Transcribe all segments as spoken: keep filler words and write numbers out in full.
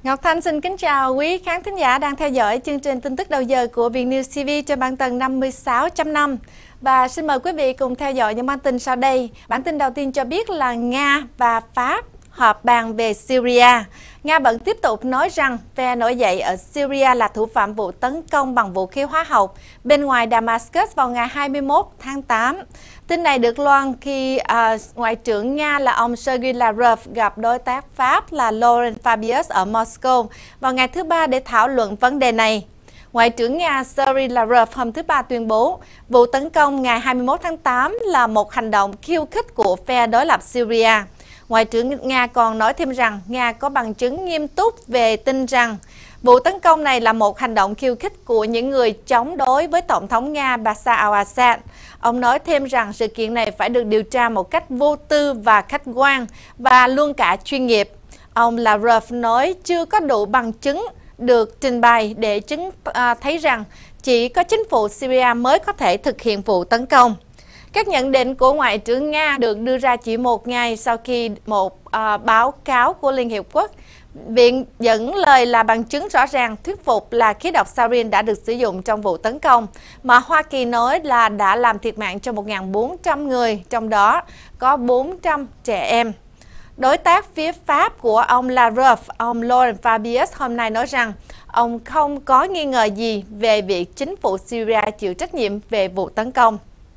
Ngọc Thanh xin kính chào quý khán thính giả đang theo dõi chương trình tin tức đầu giờ của Vietnews ti vi trên bản tần năm mươi sáu chấm năm. Và xin mời quý vị cùng theo dõi những bản tin sau đây. Bản tin đầu tiên cho biết là Nga và Pháp họp bàn về Syria. Nga vẫn tiếp tục nói rằng phe nổi dậy ở Syria là thủ phạm vụ tấn công bằng vũ khí hóa học bên ngoài Damascus vào ngày hai mươi mốt tháng tám. Tin này được loan khi uh, Ngoại trưởng Nga là ông Sergei Lavrov gặp đối tác Pháp là Laurent Fabius ở Moscow vào ngày thứ Ba để thảo luận vấn đề này. Ngoại trưởng Nga Sergei Lavrov hôm thứ Ba tuyên bố vụ tấn công ngày hai mươi mốt tháng tám là một hành động khiêu khích của phe đối lập Syria. Ngoại trưởng Nga còn nói thêm rằng Nga có bằng chứng nghiêm túc về tin rằng vụ tấn công này là một hành động khiêu khích của những người chống đối với Tổng thống Nga Bashar al-Assad. Ông nói thêm rằng sự kiện này phải được điều tra một cách vô tư và khách quan và luôn cả chuyên nghiệp. Ông Lavrov nói chưa có đủ bằng chứng được trình bày để chứng à, thấy rằng chỉ có chính phủ Syria mới có thể thực hiện vụ tấn công. Các nhận định của Ngoại trưởng Nga được đưa ra chỉ một ngày sau khi một uh, báo cáo của Liên Hiệp Quốc viện dẫn lời là bằng chứng rõ ràng thuyết phục là khí độc sarin đã được sử dụng trong vụ tấn công, mà Hoa Kỳ nói là đã làm thiệt mạng cho một nghìn bốn trăm người, trong đó có bốn trăm trẻ em. Đối tác phía Pháp của ông Lavrov, ông Laurent Fabius hôm nay nói rằng ông không có nghi ngờ gì về việc chính phủ Syria chịu trách nhiệm về vụ tấn công.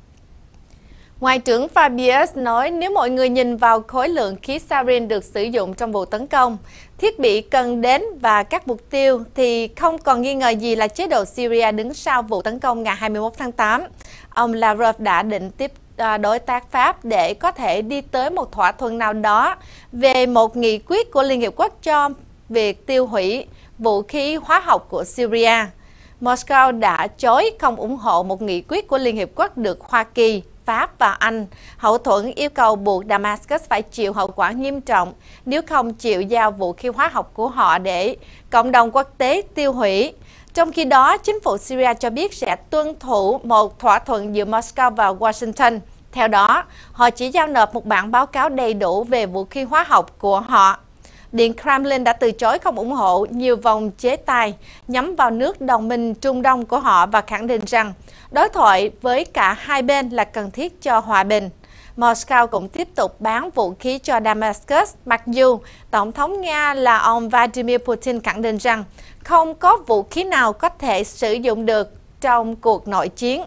Ngoại trưởng Fabius nói nếu mọi người nhìn vào khối lượng khí sarin được sử dụng trong vụ tấn công, thiết bị cần đến và các mục tiêu thì không còn nghi ngờ gì là chế độ Syria đứng sau vụ tấn công ngày hai mươi mốt tháng tám. Ông Lavrov đã định tiếp đối tác Pháp để có thể đi tới một thỏa thuận nào đó về một nghị quyết của Liên Hiệp Quốc cho việc tiêu hủy vũ khí hóa học của Syria. Moscow đã chối không ủng hộ một nghị quyết của Liên Hiệp Quốc được Hoa Kỳ, Pháp và Anh hậu thuẫn yêu cầu buộc Damascus phải chịu hậu quả nghiêm trọng nếu không chịu giao vũ khí hóa học của họ để cộng đồng quốc tế tiêu hủy. Trong khi đó, chính phủ Syria cho biết sẽ tuân thủ một thỏa thuận giữa Moscow và Washington. Theo đó, họ chỉ giao nộp một bản báo cáo đầy đủ về vũ khí hóa học của họ. Điện Kremlin đã từ chối không ủng hộ nhiều vòng chế tài nhắm vào nước đồng minh Trung Đông của họ và khẳng định rằng đối thoại với cả hai bên là cần thiết cho hòa bình. Moscow cũng tiếp tục bán vũ khí cho Damascus, mặc dù Tổng thống Nga là ông Vladimir Putin khẳng định rằng không có vũ khí nào có thể sử dụng được trong cuộc nội chiến.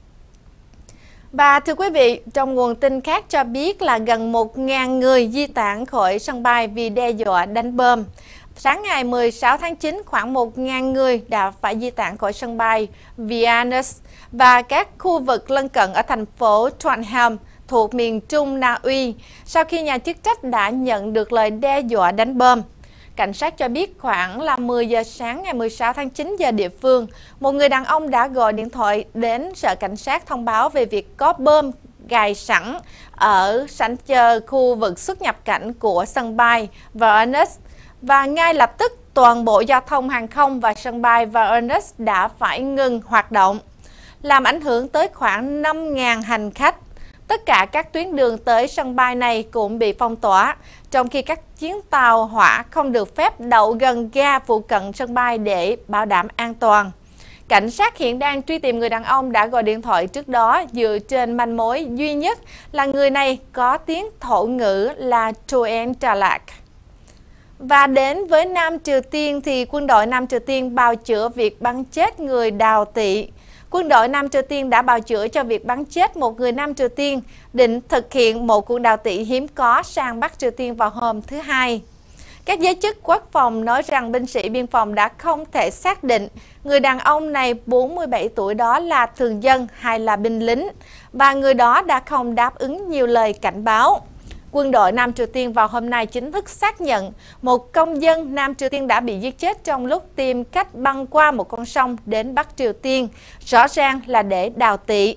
Và thưa quý vị, trong nguồn tin khác cho biết là gần một nghìn người di tản khỏi sân bay vì đe dọa đánh bom. Sáng ngày mười sáu tháng chín, khoảng một nghìn người đã phải di tản khỏi sân bay Vilnius và các khu vực lân cận ở thành phố Trondheim thuộc miền Trung Na Uy sau khi nhà chức trách đã nhận được lời đe dọa đánh bom. Cảnh sát cho biết khoảng là mười giờ sáng ngày mười sáu tháng chín giờ địa phương, một người đàn ông đã gọi điện thoại đến sở cảnh sát thông báo về việc có bom gài sẵn ở sảnh chờ khu vực xuất nhập cảnh của sân bay Vilnius. Và ngay lập tức toàn bộ giao thông hàng không và sân bay Vilnius đã phải ngừng hoạt động, làm ảnh hưởng tới khoảng năm nghìn hành khách. Tất cả các tuyến đường tới sân bay này cũng bị phong tỏa, trong khi các chuyến tàu hỏa không được phép đậu gần ga phụ cận sân bay để bảo đảm an toàn. Cảnh sát hiện đang truy tìm người đàn ông đã gọi điện thoại trước đó dựa trên manh mối duy nhất là người này có tiếng thổ ngữ là Truyen Tralak. Và đến với Nam Triều Tiên thì quân đội Nam Triều Tiên bào chữa việc bắn chết người đào tị. Quân đội Nam Triều Tiên đã bào chữa cho việc bắn chết một người Nam Triều Tiên định thực hiện một cuộc đào tị hiếm có sang Bắc Triều Tiên vào hôm thứ Hai. Các giới chức quốc phòng nói rằng binh sĩ biên phòng đã không thể xác định người đàn ông này bốn mươi bảy tuổi đó là thường dân hay là binh lính, và người đó đã không đáp ứng nhiều lời cảnh báo. Quân đội Nam Triều Tiên vào hôm nay chính thức xác nhận một công dân Nam Triều Tiên đã bị giết chết trong lúc tìm cách băng qua một con sông đến Bắc Triều Tiên, rõ ràng là để đào tị.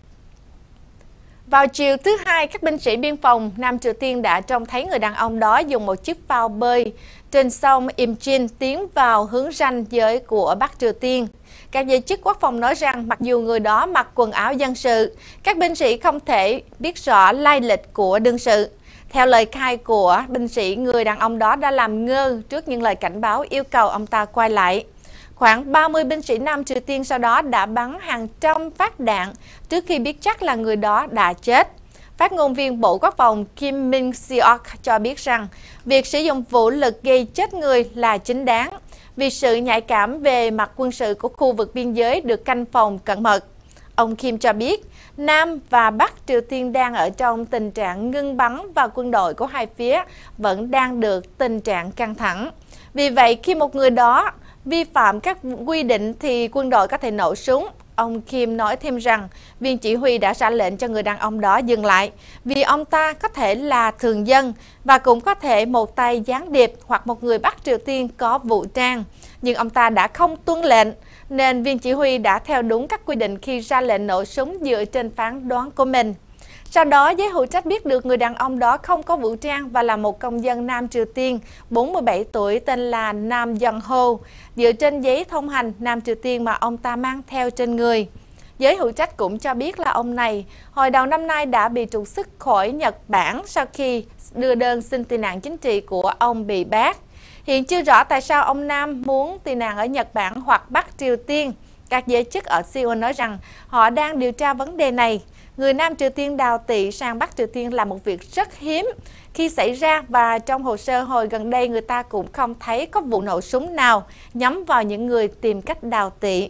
Vào chiều thứ Hai, các binh sĩ biên phòng Nam Triều Tiên đã trông thấy người đàn ông đó dùng một chiếc phao bơi trên sông Imchin tiến vào hướng ranh giới của Bắc Triều Tiên. Các giới chức quốc phòng nói rằng mặc dù người đó mặc quần áo dân sự, các binh sĩ không thể biết rõ lai lịch của đương sự. Theo lời khai của binh sĩ, người đàn ông đó đã làm ngơ trước những lời cảnh báo yêu cầu ông ta quay lại. Khoảng ba mươi binh sĩ Nam Triều Tiên sau đó đã bắn hàng trăm phát đạn trước khi biết chắc là người đó đã chết. Phát ngôn viên Bộ Quốc phòng Kim Min-seok cho biết rằng việc sử dụng vũ lực gây chết người là chính đáng vì sự nhạy cảm về mặt quân sự của khu vực biên giới được canh phòng cẩn mật. Ông Kim cho biết Nam và Bắc Triều Tiên đang ở trong tình trạng ngưng bắn và quân đội của hai phía vẫn đang được tình trạng căng thẳng. Vì vậy, khi một người đó vi phạm các quy định thì quân đội có thể nổ súng. Ông Kim nói thêm rằng viên chỉ huy đã ra lệnh cho người đàn ông đó dừng lại vì ông ta có thể là thường dân và cũng có thể một tay gián điệp hoặc một người Bắc Triều Tiên có vũ trang. Nhưng ông ta đã không tuân lệnh nên viên chỉ huy đã theo đúng các quy định khi ra lệnh nổ súng dựa trên phán đoán của mình. Sau đó, giới hữu trách biết được người đàn ông đó không có vũ trang và là một công dân Nam Triều Tiên bốn mươi bảy tuổi tên là Nam Jong-ho, dựa trên giấy thông hành Nam Triều Tiên mà ông ta mang theo trên người. Giới hữu trách cũng cho biết là ông này hồi đầu năm nay đã bị trục xuất khỏi Nhật Bản sau khi đưa đơn xin tị nạn chính trị của ông bị bác. Hiện chưa rõ tại sao ông Nam muốn tị nạn ở Nhật Bản hoặc Bắc Triều Tiên. Các giới chức ở Seoul nói rằng họ đang điều tra vấn đề này. Người Nam Triều Tiên đào tị sang Bắc Triều Tiên là một việc rất hiếm khi xảy ra và trong hồ sơ hồi gần đây người ta cũng không thấy có vụ nổ súng nào nhắm vào những người tìm cách đào tị.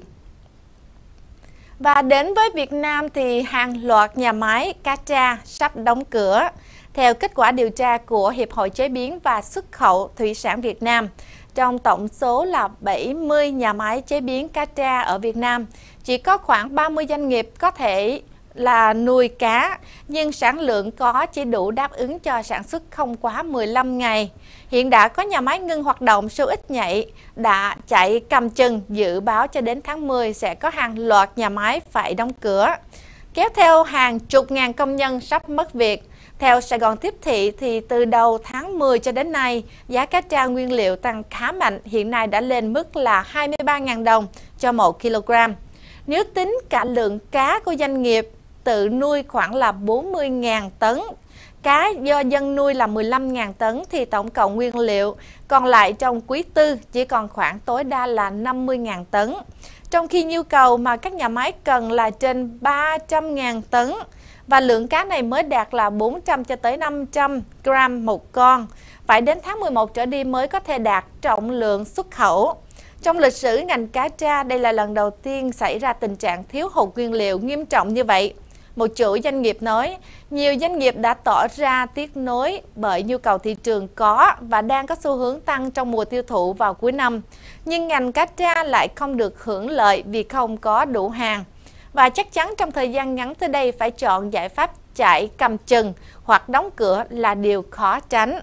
Và đến với Việt Nam thì hàng loạt nhà máy cá tra sắp đóng cửa. Theo kết quả điều tra của Hiệp hội Chế biến và Xuất khẩu Thủy sản Việt Nam, trong tổng số là bảy mươi nhà máy chế biến cá tra ở Việt Nam, chỉ có khoảng ba mươi doanh nghiệp có thể là nuôi cá, nhưng sản lượng có chỉ đủ đáp ứng cho sản xuất không quá mười lăm ngày. Hiện đã có nhà máy ngưng hoạt động, số ít nhạy đã chạy cầm chừng, dự báo cho đến tháng mười sẽ có hàng loạt nhà máy phải đóng cửa, kéo theo hàng chục ngàn công nhân sắp mất việc. Theo Sài Gòn Tiếp Thị thì từ đầu tháng mười cho đến nay, giá cá tra nguyên liệu tăng khá mạnh, hiện nay đã lên mức là hai mươi ba nghìn đồng cho một kg. Nếu tính cả lượng cá của doanh nghiệp tự nuôi khoảng là bốn mươi nghìn tấn, cá do dân nuôi là mười lăm nghìn tấn thì tổng cộng nguyên liệu còn lại trong quý tư chỉ còn khoảng tối đa là năm mươi nghìn tấn. Trong khi nhu cầu mà các nhà máy cần là trên ba trăm nghìn tấn và lượng cá này mới đạt là bốn trăm cho tới năm trăm gram một con. Phải đến tháng mười một trở đi mới có thể đạt trọng lượng xuất khẩu. Trong lịch sử ngành cá tra, đây là lần đầu tiên xảy ra tình trạng thiếu hụt nguyên liệu nghiêm trọng như vậy. Một chủ doanh nghiệp nói, nhiều doanh nghiệp đã tỏ ra tiếc nuối bởi nhu cầu thị trường có và đang có xu hướng tăng trong mùa tiêu thụ vào cuối năm. Nhưng ngành cá tra lại không được hưởng lợi vì không có đủ hàng. Và chắc chắn trong thời gian ngắn tới đây phải chọn giải pháp chạy cầm chừng hoặc đóng cửa là điều khó tránh.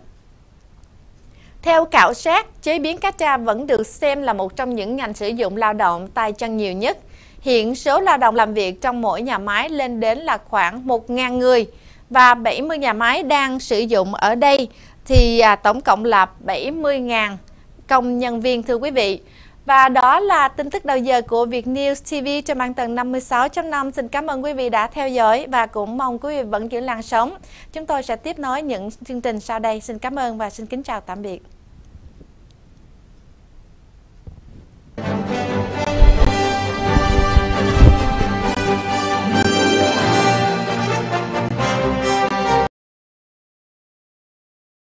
Theo khảo sát, chế biến cá tra vẫn được xem là một trong những ngành sử dụng lao động tay chân nhiều nhất. Hiện số lao động làm việc trong mỗi nhà máy lên đến là khoảng một nghìn người và bảy mươi nhà máy đang sử dụng ở đây thì à, tổng cộng là bảy mươi nghìn công nhân viên thưa quý vị. Và đó là tin tức đầu giờ của Vietnews ti vi trên băng tần năm mươi sáu chấm năm. Xin cảm ơn quý vị đã theo dõi và cũng mong quý vị vẫn giữ làn sóng. Chúng tôi sẽ tiếp nối những chương trình sau đây. Xin cảm ơn và xin kính chào tạm biệt.